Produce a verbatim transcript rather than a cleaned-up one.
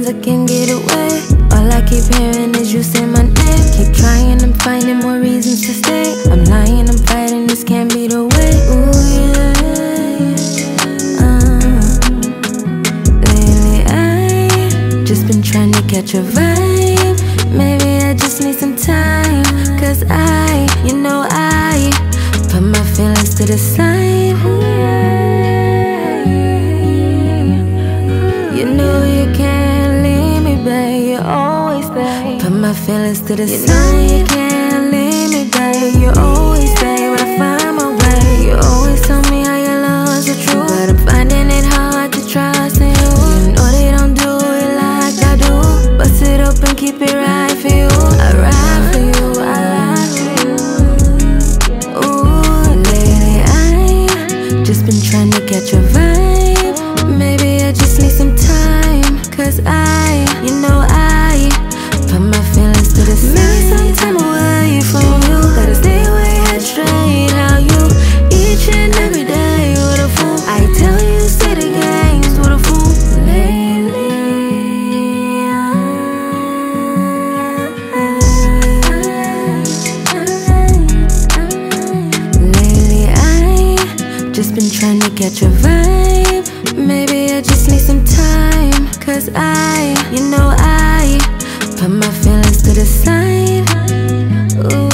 I can't get away. All I keep hearing is you say my name. Keep trying, I'm finding more reasons to stay. I'm lying, I'm fighting, this can't be the way. Ooh yeah. uh, Lately I just been trying to catch a vibe. Maybe I just need some time. Cause I, you know I put my feelings to the side. You know you can't leave me, babe, you always stay. Put my feelings to the you side. Know you can't leave me, babe, you always stay. But I find my way. You always tell me how your love's the truth, but I'm finding it hard to trust in you. You know they don't do it like I do. Bust it open, keep it right for you. I ride for you, I ride for you. Ooh, lately I just been trying to catch a vibe. Maybe I just need some time. Cause I, you know I put my feelings to the side. Maybe sometime away from you, gotta stay away, head straight. How you each and every day with a fool. I tell you, say the games with a fool. Lately Lately I just been trying to catch a vibe. Maybe I just need some time. Cause I, you know I put my feelings to the side. Ooh.